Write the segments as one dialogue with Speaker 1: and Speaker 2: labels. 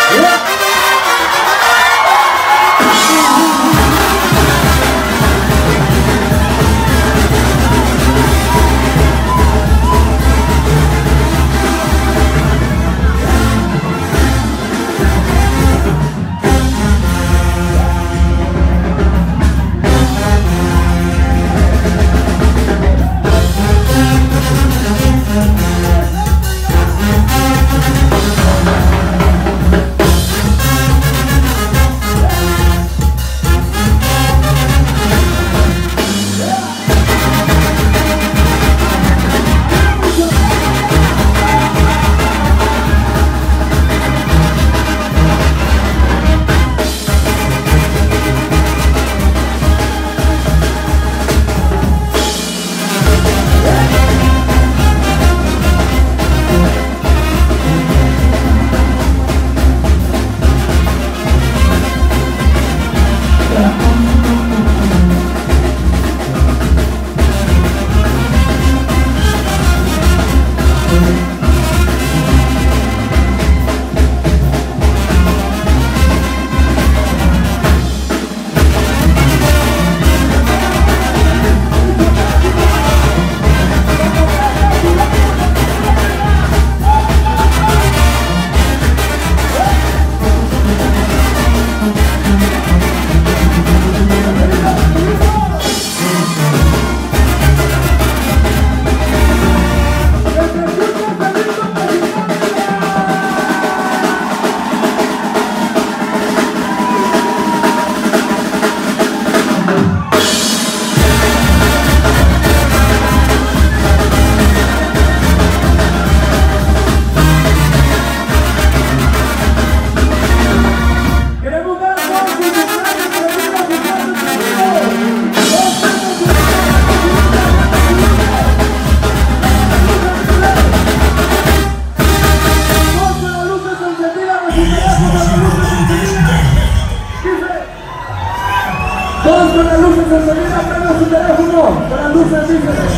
Speaker 1: Todos con las luces encendidas, prenda su teléfono, con las luces dígeles.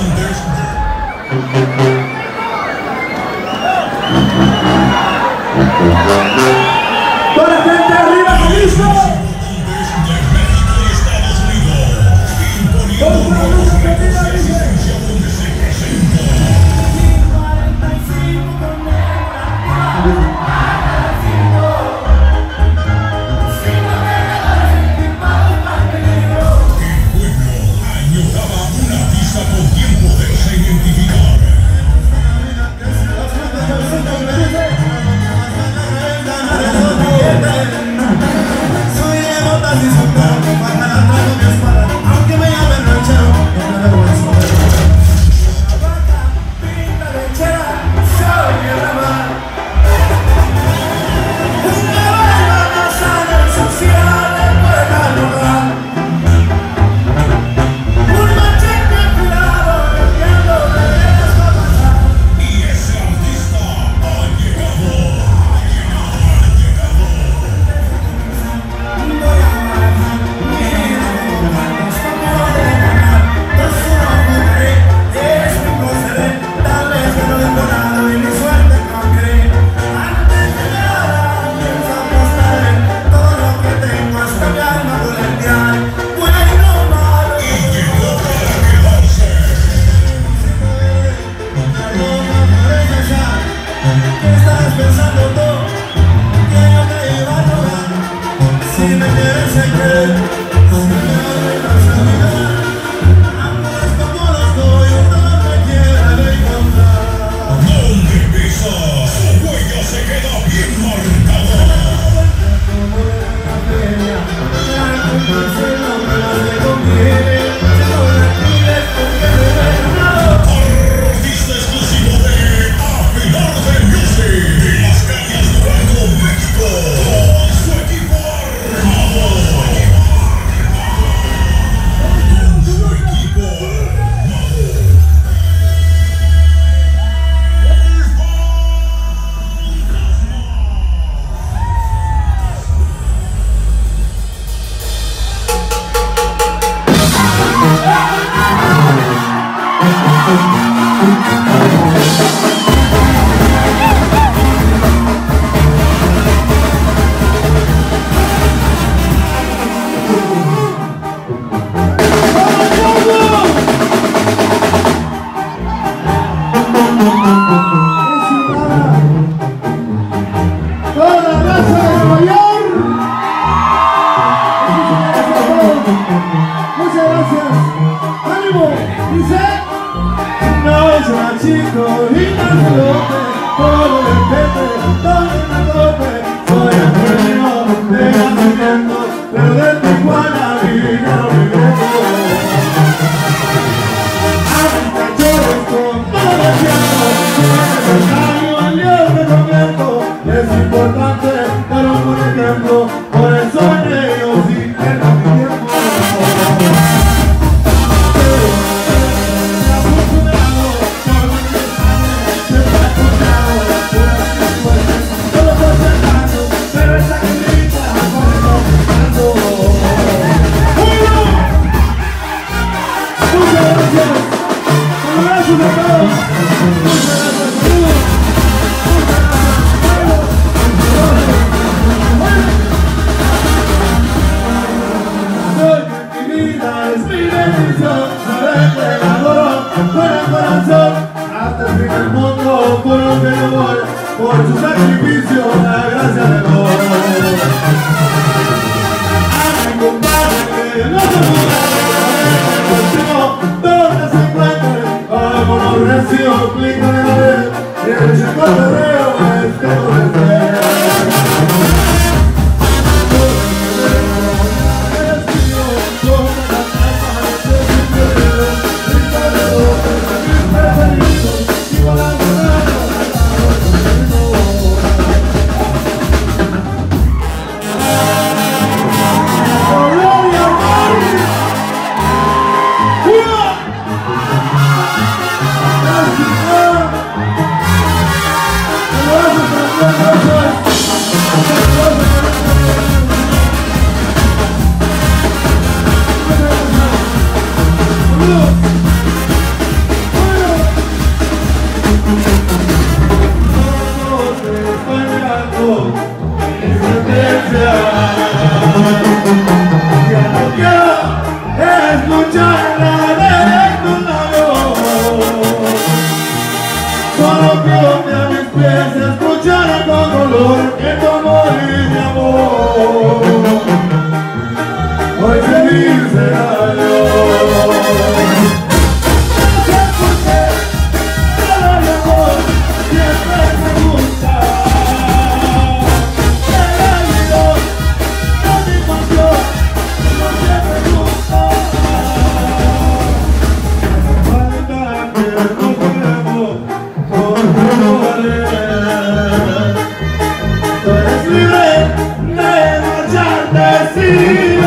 Speaker 1: Toda la gente arriba, listo. Todos con las luces encendidas, dígeles.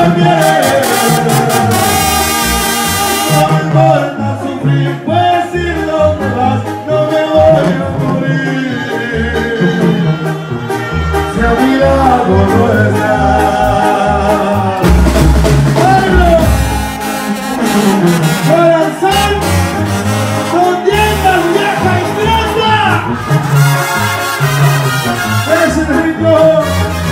Speaker 2: lo quiere. No me importa sufrir, pues si no te vas, no me voy a morir. Si a mi lado no estás. ¡Pablo! ¡Corazón! ¡Con dientes vieja y grasa! ¡Es el rico!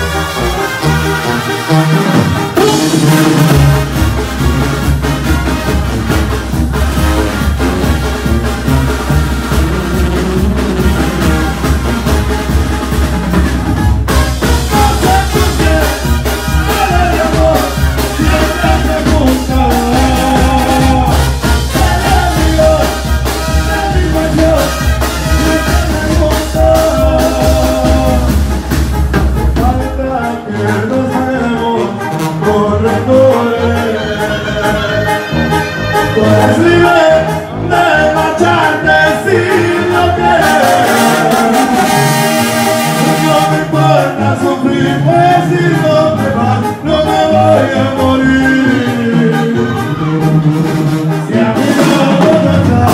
Speaker 2: Pues libre de marcharte si lo quieres. No me importa sufrir, pues si no te vas, no me voy a morir. Si a mí no me estás.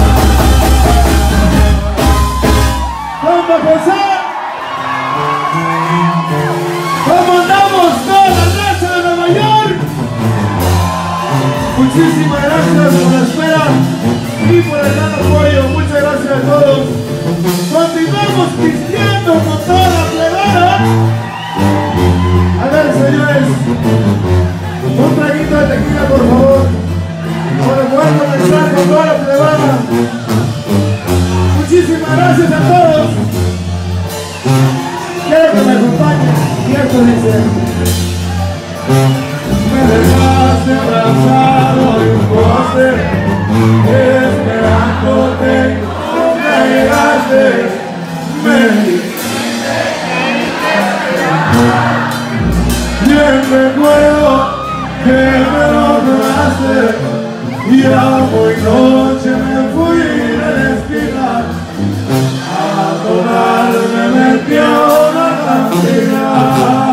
Speaker 2: ¿Cómo empezar? ¿Cómo andamos toda la raza de Nueva York? Muchísimas gracias por la espera y por el gran apoyo. Muchas gracias a todos. Continuamos pisteando con toda la plebada. A ver, señores, un traguito de tequila, por favor, para poder comenzar con toda la plebada. Muchísimas gracias a todos. Quiero que me acompañen. Y esto dice: me dejaste abrazado en un poste, esperándote, nunca llegaste, me dijiste que bien recuerdo que me lo juraste, y a muy noche me fui de la esquina a tomarme metió la cantina.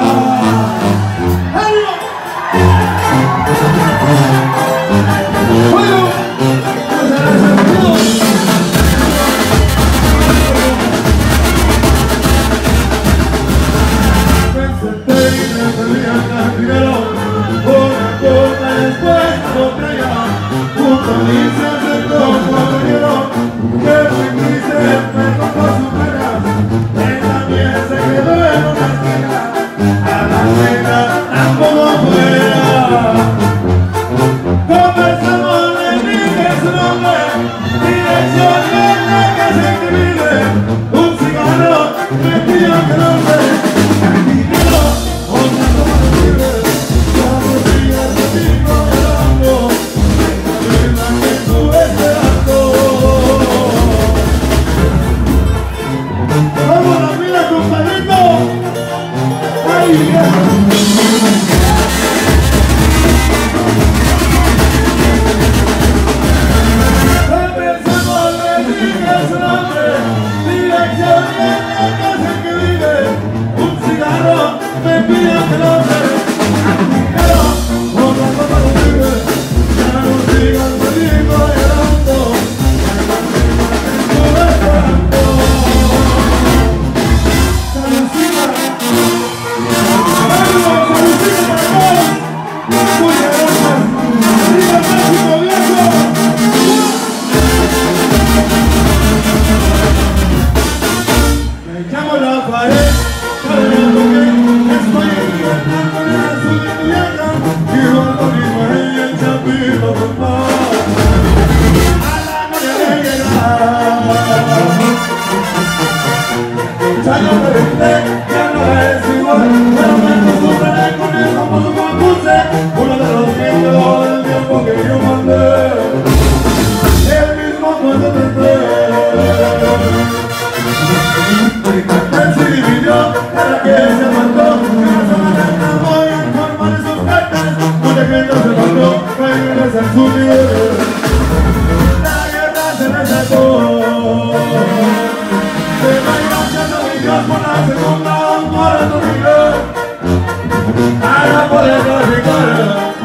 Speaker 2: Segunda, por tu vida, para poder platicar.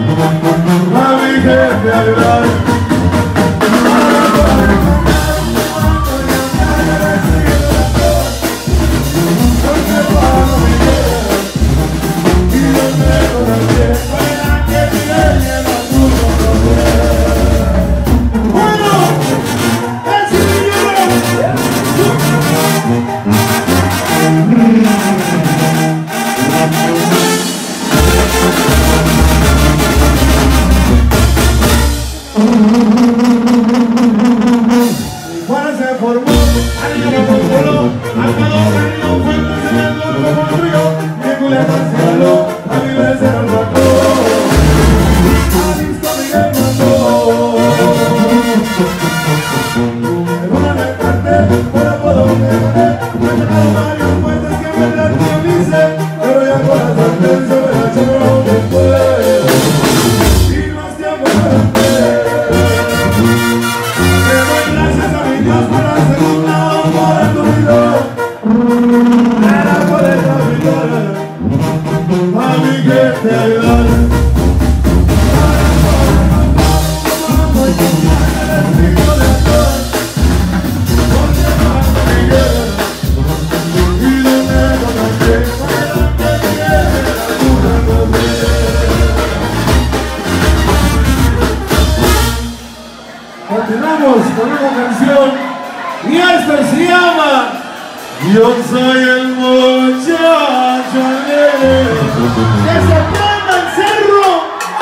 Speaker 2: Tijuana se formó, alguien lo controló, Armado Río, Fuentes en el Golfo construyó, y Culebra se jaló, a Vives se lo mató, Jalisco Miguel mató. En una me canté, por apodo me gané, me ganaron varios puentes que me tranquilice, pero ya con la sentencia me la echaron después, y más tiempo me gasté. Gracias a mi Dios por la segunda por el tuyo. Era por el traficador, a mi gente ayudar. Voy a confiar en el espíritu de Dios, porque no me llega. Y donde no me llega, que tiene alguna cosa. Continuamos con una canción y esta se llama Yo soy el muchacho alegre que se prenda el cerro.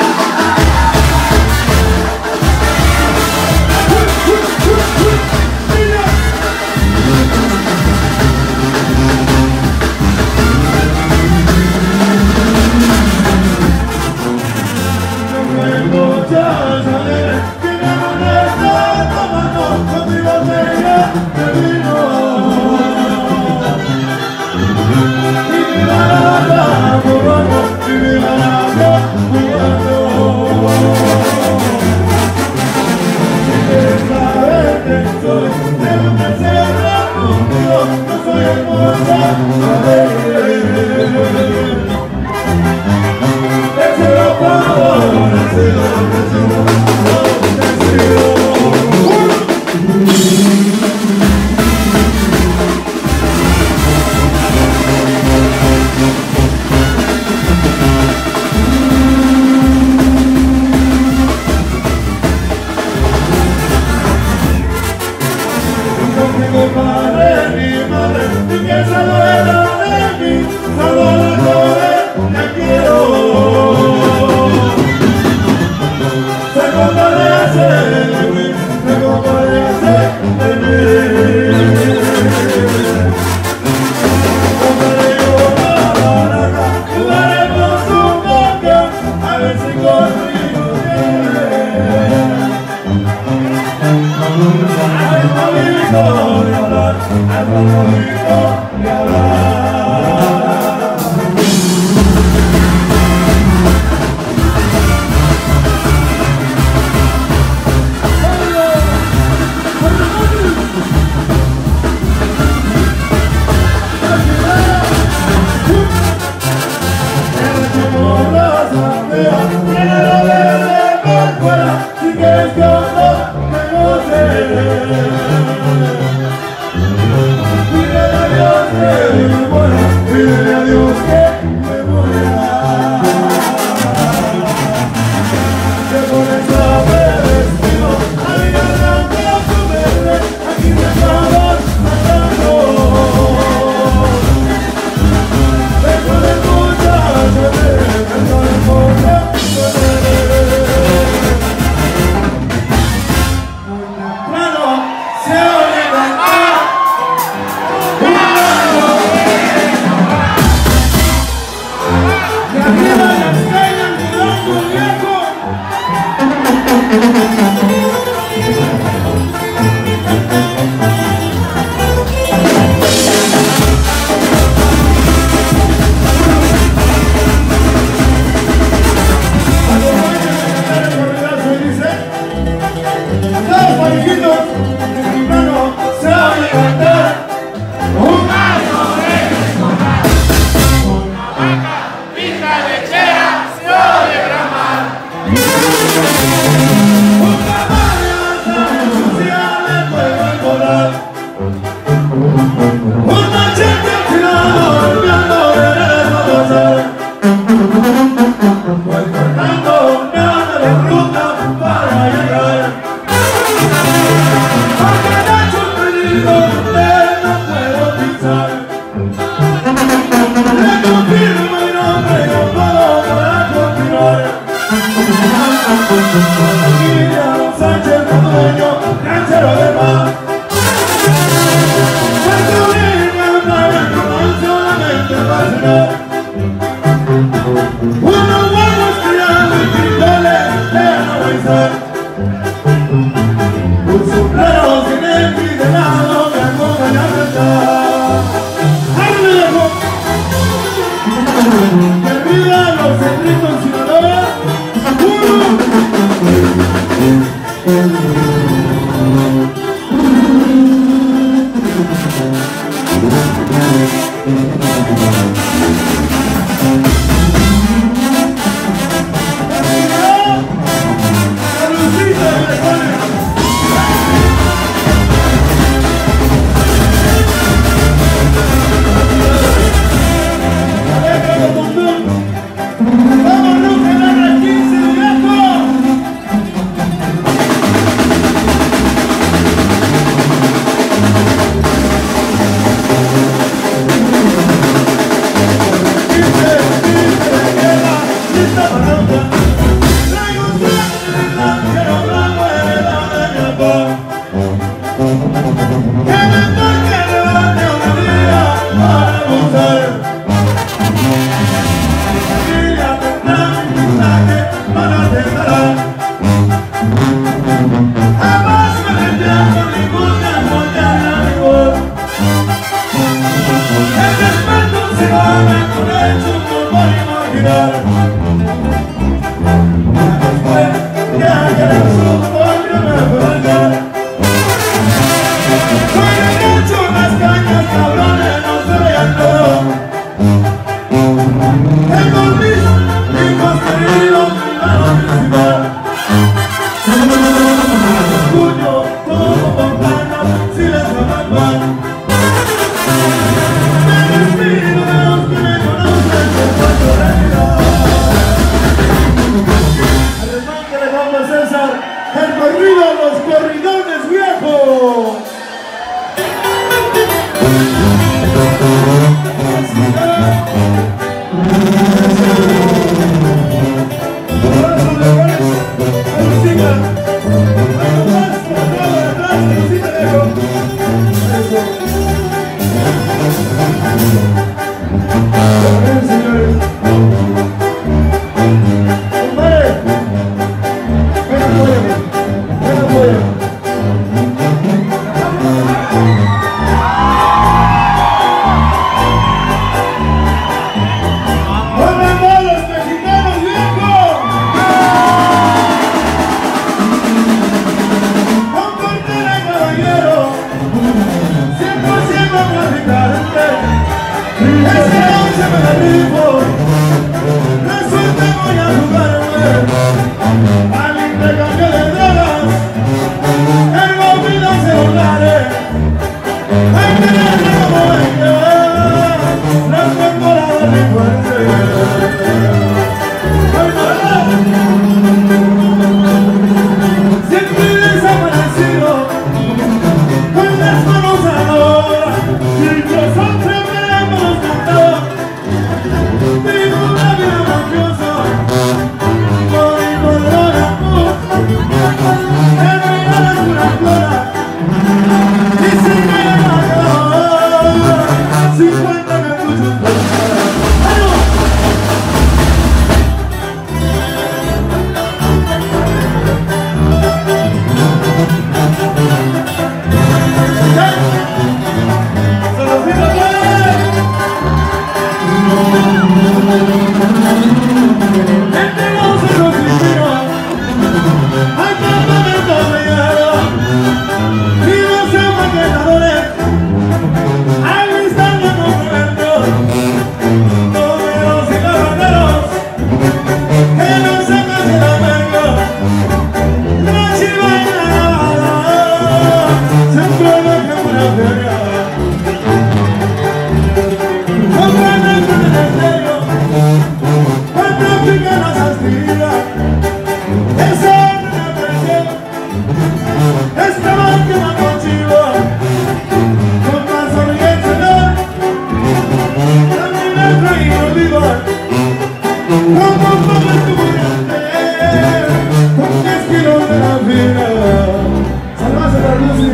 Speaker 2: Yo soy el muchacho alegre que me molesta tomando con mi botella de vino. Y mi barata jugando, y mi barata jugando. Si quieres saber quién soy, tengo que cerrar contigo. Yo soy el muchacho alegre. Deseo todo, deseo. No tengo padre ni madre, ni que se duela de mí, solo la joven que quiero. Se compadece de mí, se compadece de mí. Compraremos una baraja, jugaremos un poco, a ver si conmigo viene. Al favorito de hablar, al favorito de hablar. Si quieres que otro me goce, dile adiós. apasionar. Unos huevos criados y cristales de analizar. Un sombrero sin X de lado me acompaña a cantar. ¡Ay, me dejó! ¡Que viva los centritos sin olor!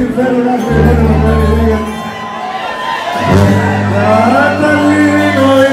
Speaker 2: Tan lindo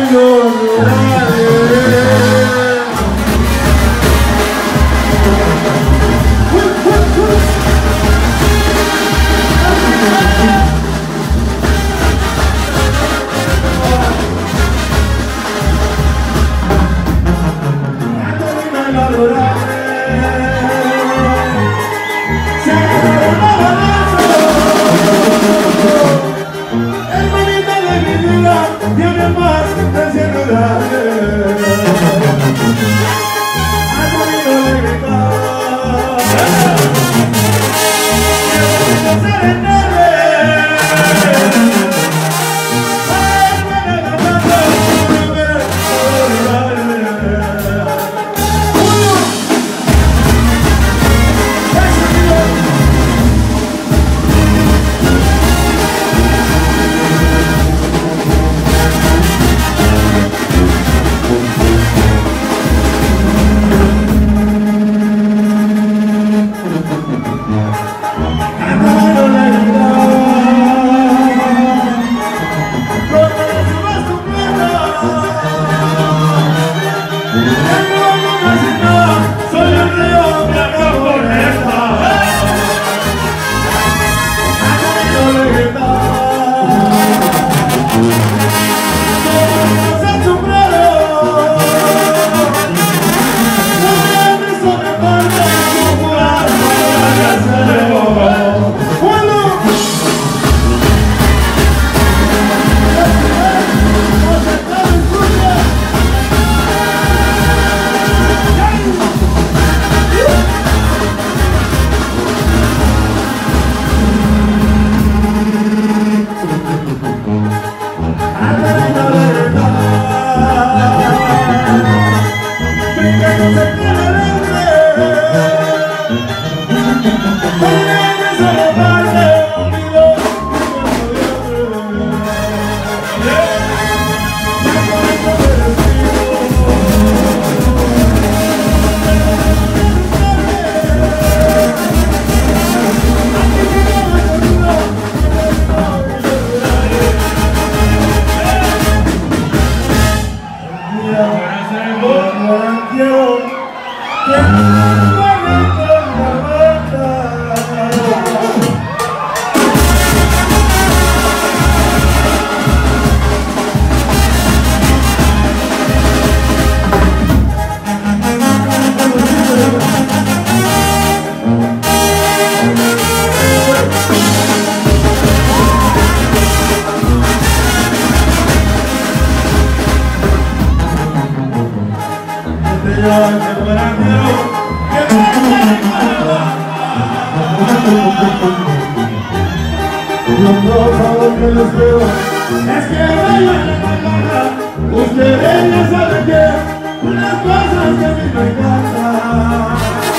Speaker 2: Ustedes ya saben que unas cosas que a mí me encantan.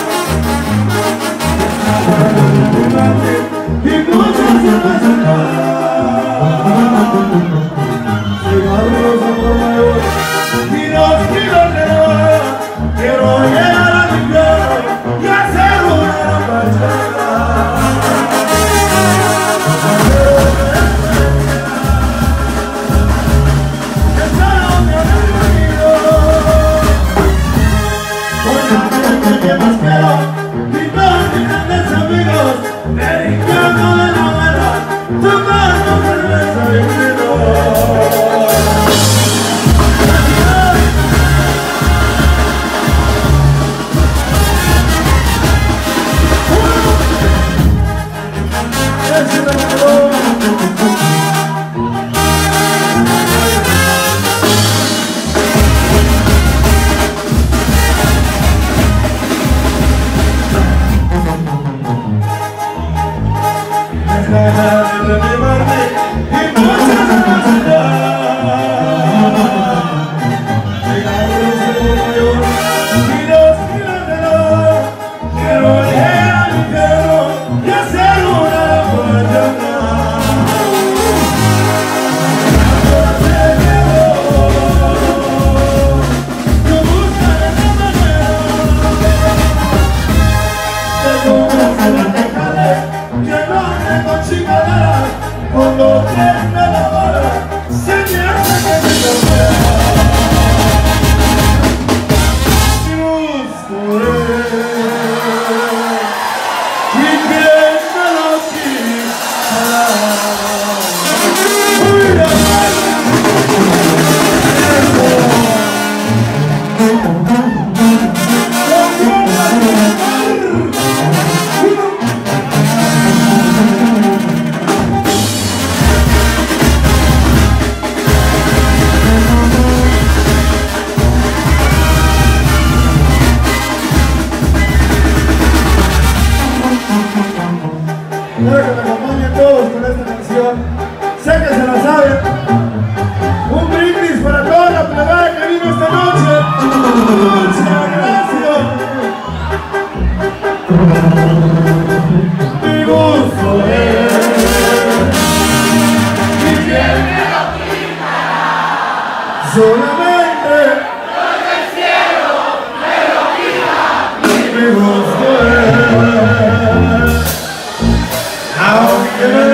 Speaker 2: Y muchas se pasan. Cigarros a por mayor y 2 kilos de oro. Quiero llegar a mi casa y hacer una gran bachata. solamente
Speaker 3: el cielo me lo quita.
Speaker 2: mi gusto es, aunque me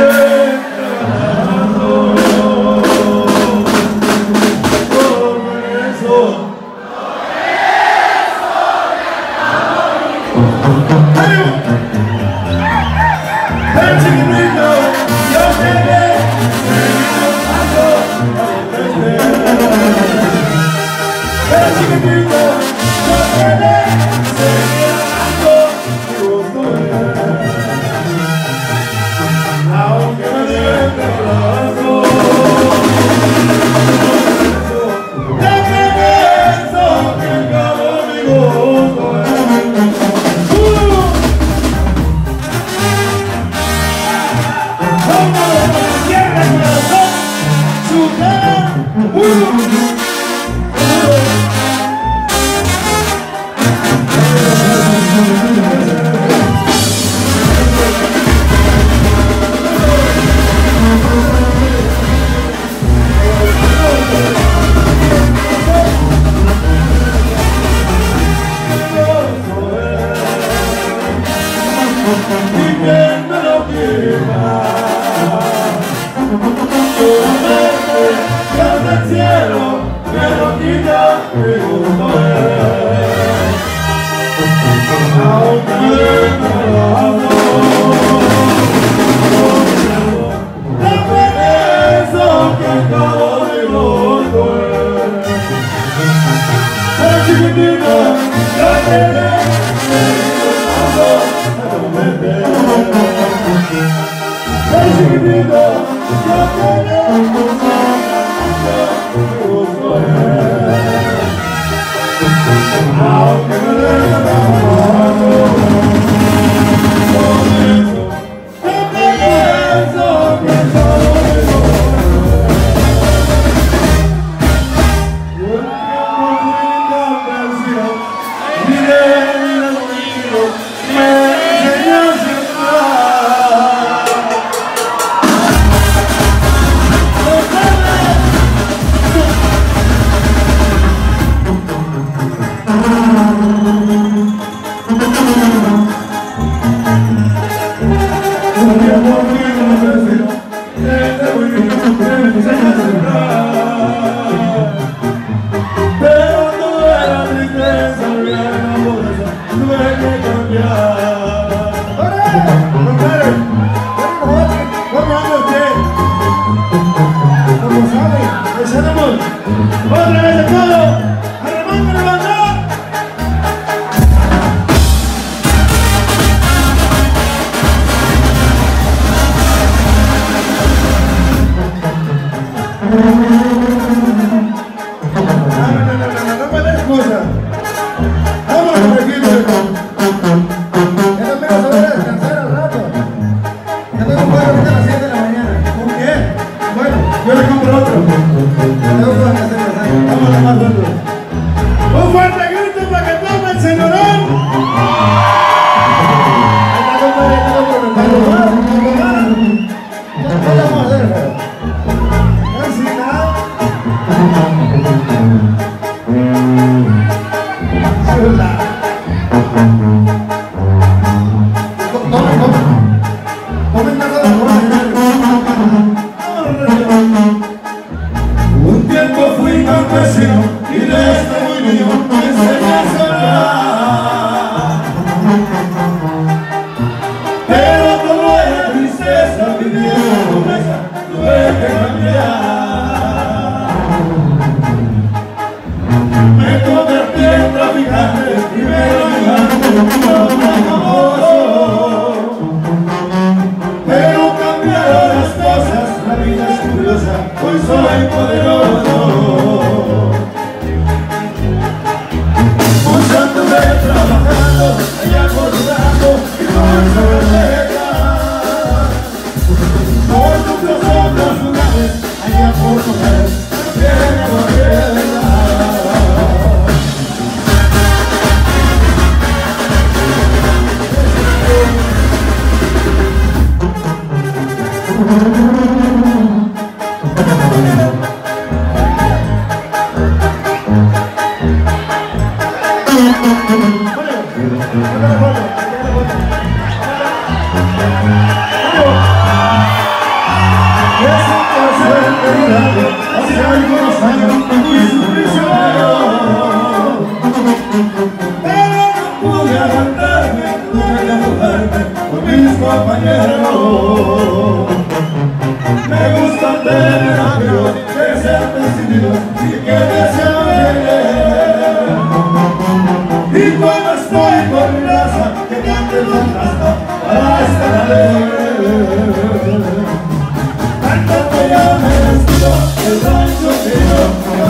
Speaker 2: estoy con mi raza que cante el fantasma para estar alegre. Cantando ya me despido el rancho que yo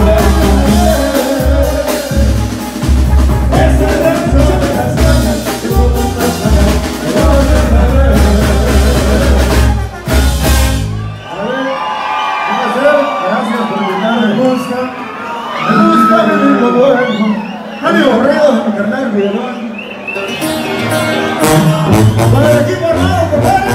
Speaker 2: es el rancho de las cañas que todos las cañas me van a ver. Gracias por llenar, me gusta vivir lo bueno. Ánimo Borrego, mi carnal Villalón. Para el equipo armado, compadre.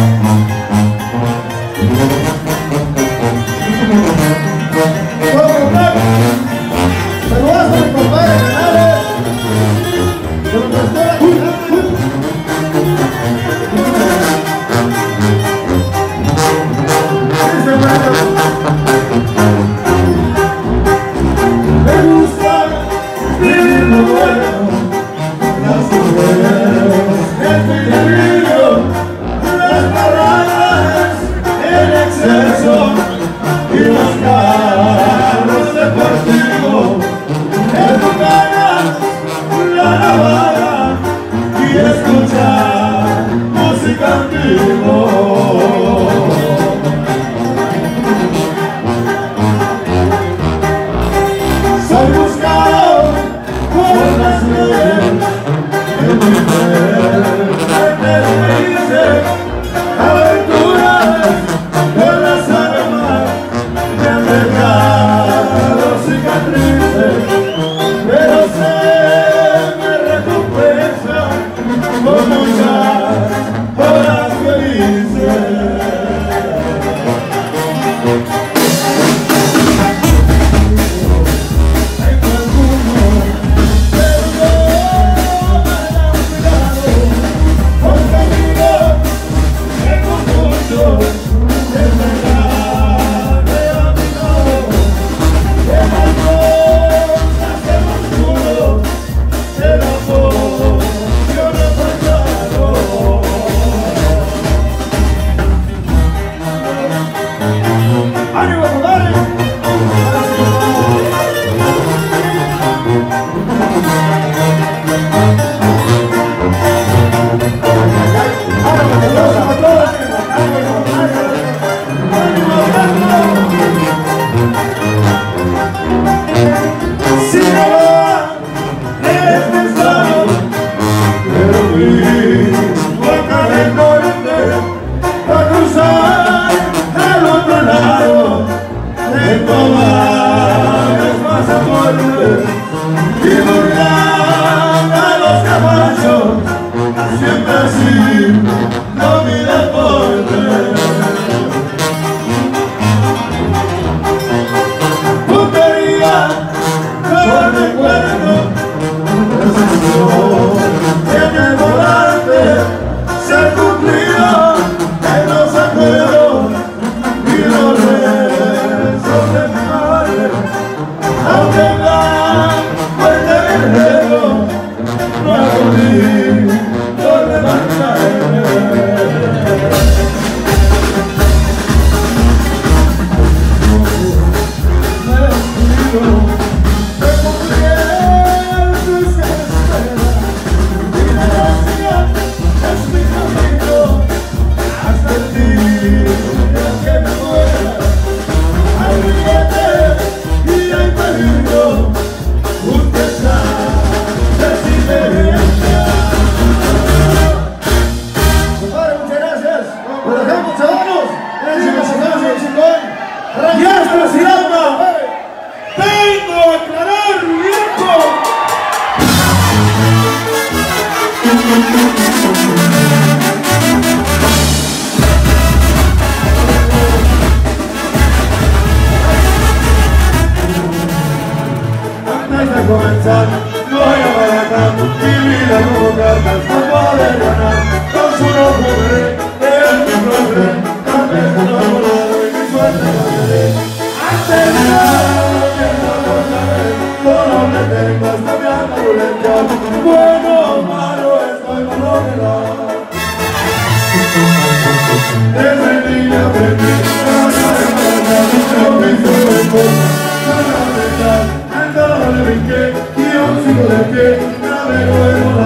Speaker 2: Saludos a mi compadre Canales. De nuestra escuela. Me gusta vivir lo bueno, las mujeres, el peligro, las paradas, el exceso y los carros deportivos, el bucanas, la navaja y escuchar música en vivo. Soy buscado por las leyes de mi felices aventuras con las armas que han dejado cicatrices, pero se me recompensa con muchas horas felices. Comenzar, voy a baratar mi vida como cartas no poder ganar con su nombre, es mi nombre, también se enamorado y mi suerte ganaré. Antes de nada, que no lo sabré, solo me tengo hasta mi alma ruleta. Bueno o malo, estoy con lo que da. Desde niño aprendí a ganar en verdad, yo me hice después, no la verdad. Le brinqué y yo sigo de pie, navego en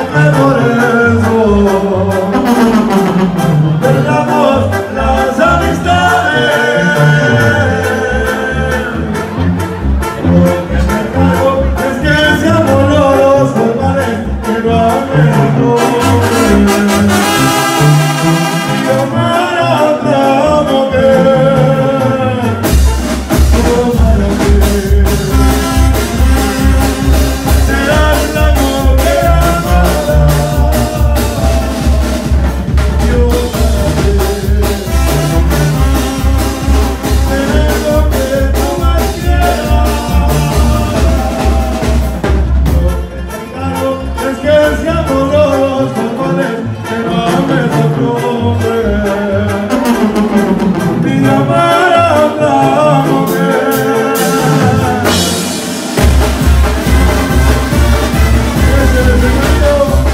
Speaker 2: que por eso perdamos las amistades. Lo que me cago es que seamos los formales que no amen otro. Yo para otra mujer, para mujer, serás la mujer amada. Yo para mujer, seré lo que tú más quieras. Lo que te encargo es que seamos los formales que no ames otro hombre. Mi amar a otra mujer. Ese es el secreto.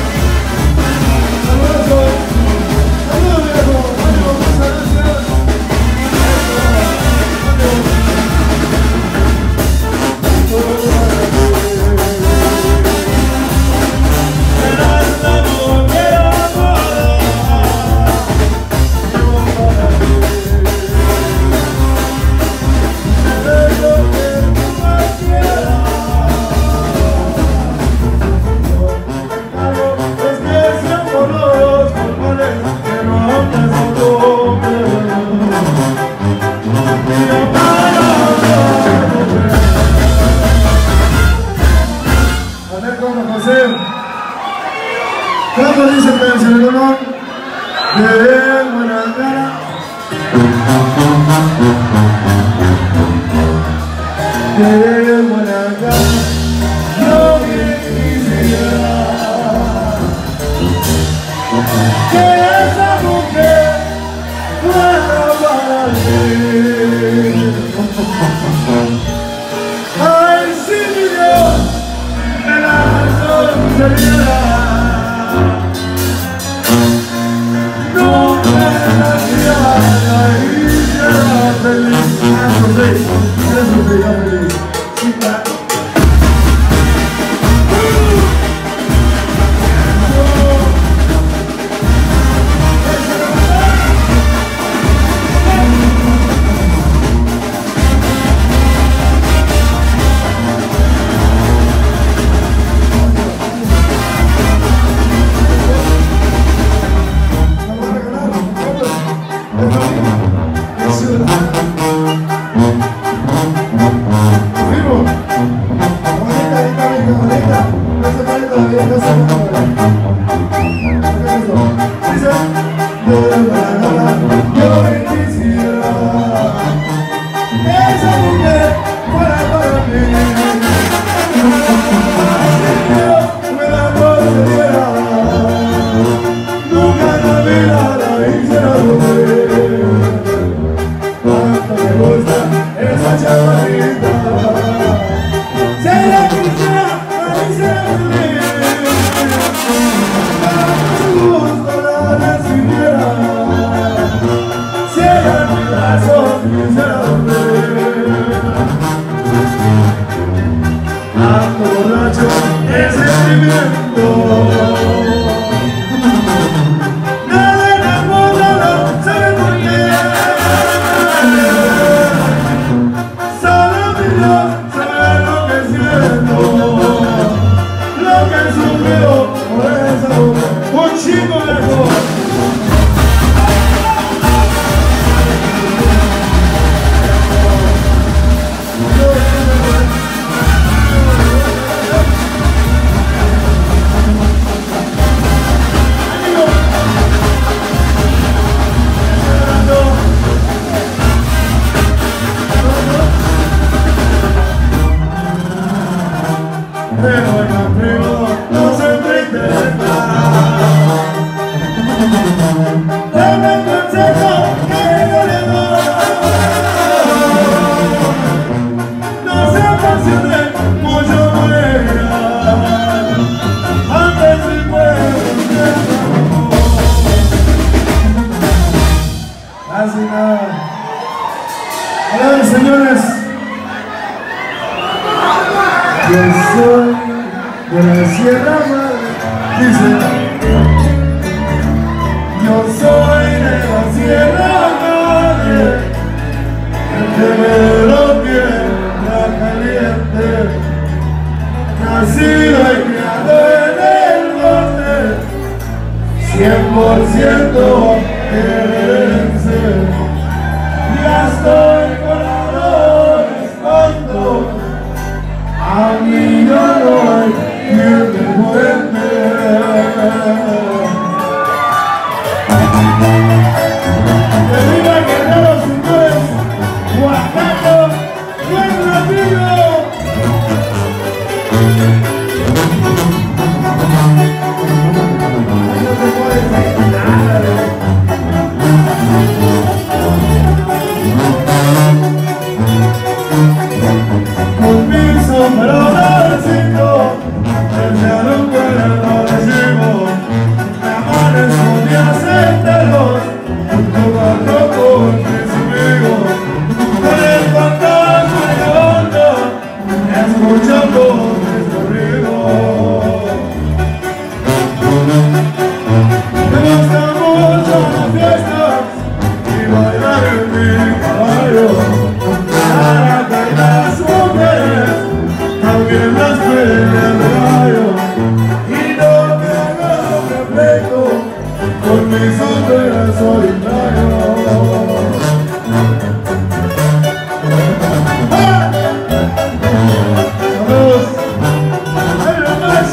Speaker 2: Saludos, saludos viejo, adiós, muchas gracias. Serás la mujer amada. Yo para ti. Seré lo que tú más quieras. Lo que te encargo es que seamos los formales que no ames otro hombre. Mi amar a otra mujer. A ver cómo José. ¿Cómo dice el señor Colón? De buena cara. De buena cara. Yo bien quisiera que esa mujer fuera para ti. Ay, si mi Dios me la concediera, no me la tirara y hiciera feliz. Eso sí, ya feliz. Chica. señores, yo soy de la Sierra Madre. Dice: yo soy de la Sierra Madre, el gemelo tierra caliente, nacido y criado en el norte, 100% guerrerense. Ya estoy colgadores tontos, a mí ya no hay quien me cuente. ¡Que viva Guerrero, señores! ¡Oaxaca, buen ratito! No se puede decir nada. Con mi sombrercito, el cielo puede no decimos, me amanezco días enteros, jugando con mis amigos, con el fantasma y onda, escuchando mis corridos. Me gusta mucho las fiestas y bailar en mi caballo. Las mujeres, también las peleas de gallo, y no me hago reflejo con mis sombreras solitarios. Saludos, ay, no más,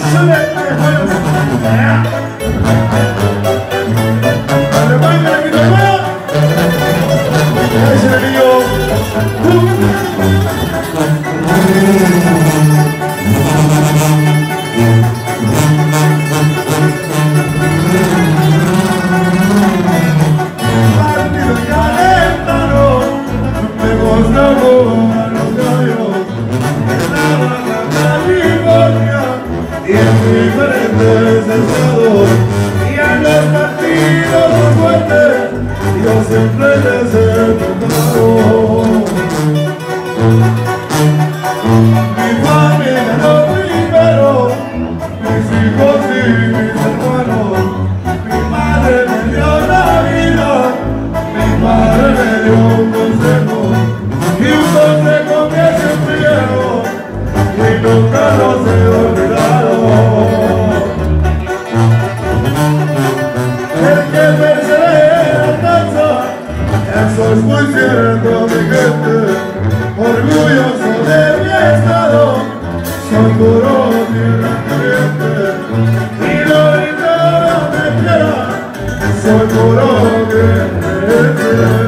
Speaker 2: y en diferentes estados, y en los partidos fuertes, yo siempre les he tocado. Mi familia lo primero, mis hijos y mis hermanos. Mi madre me dio la vida, mi padre me dio un consejo, y un consejo que siempre llevo y nunca los he olvidado. El que persevera alcanza, eso es muy cierto, mi gente. Orgulloso de mi estado, soy puro tierra caliente, y no grito me quiera, soy puro guerrero.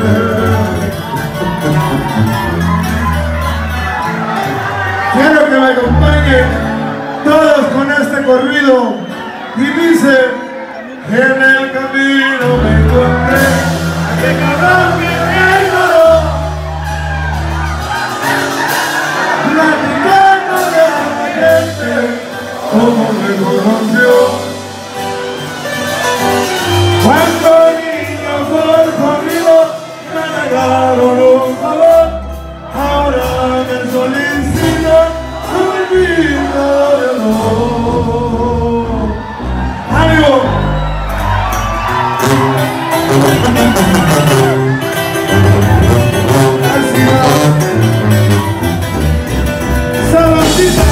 Speaker 2: Quiero que me acompañen todos con este corrido, y dice: en el camino me encontré a que cabrón que me ignoró, platicando de la gente, cómo me conoció. Cuando niño por conmigo me negaron un favor, ahora me solicitan un vino de honor. ¡Ánimo! ¡Sabancita!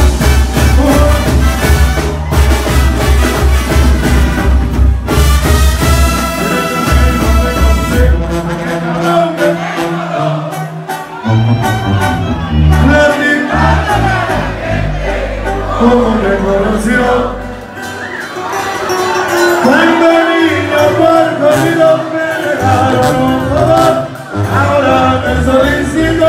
Speaker 2: ¿Cómo me conoció? Cuando niño por conmigo me negaron un favor, ahora me solicito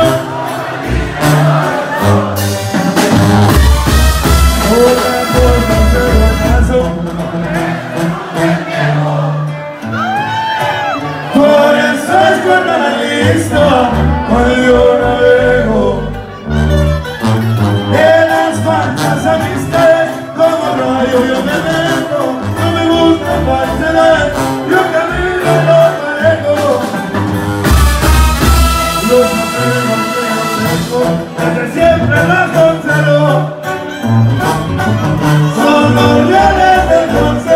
Speaker 2: otra forma de caso. Por eso es cuando me listo, cuando yo navego de las falsas amistades, como rayo yo me meto, no me gusta falsedad, yo camino lo manejo. Los amigos que yo tengo, desde siempre los conservo, son los reales del consejo.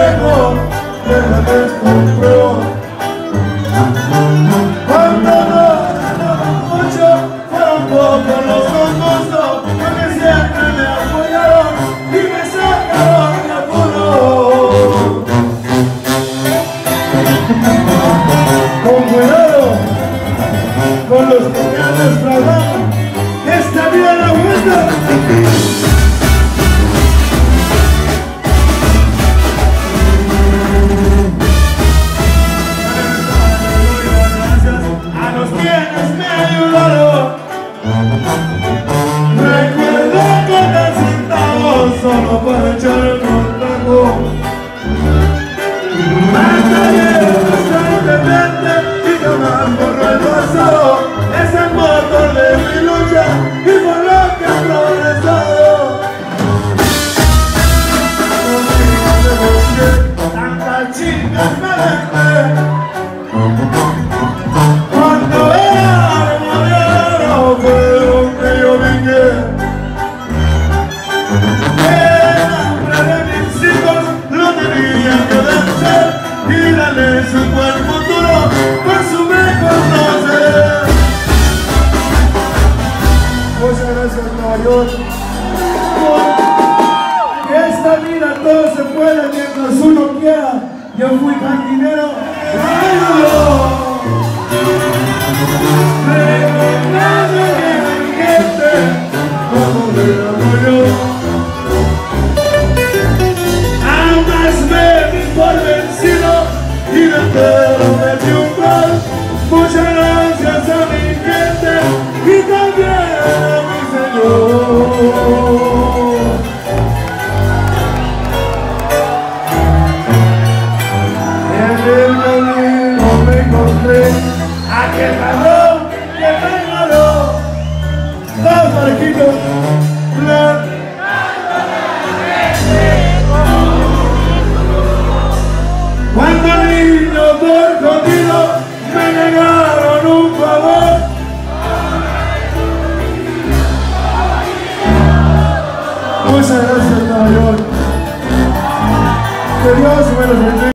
Speaker 2: solo para echar un taco. Hasta de frente y tomar por el pasado. Es el motor de mi lucha y por lo que he progresado. Tantas chicas me dejé cuando era armadero, fue donde yo vine. El hambre de mis hijos lo tenía que vencer y darle su buen futuro con su mejor noche. Muchas gracias, Nueva York. Que esta vida todo se puede mientras uno quiera. Yo fui cantinero. Recordando a mi gente como le amo yo. Jamás me di por vencido y de entero me triunfar. Muchas gracias a mi gente y también a mi Señor. En el camino me encontré aquel ladrón que me engañó. Dos barquitos blancos. Cuando niño por jodido me negaron un favor. Muchas gracias, Nueva York. Que Dios me los bendiga.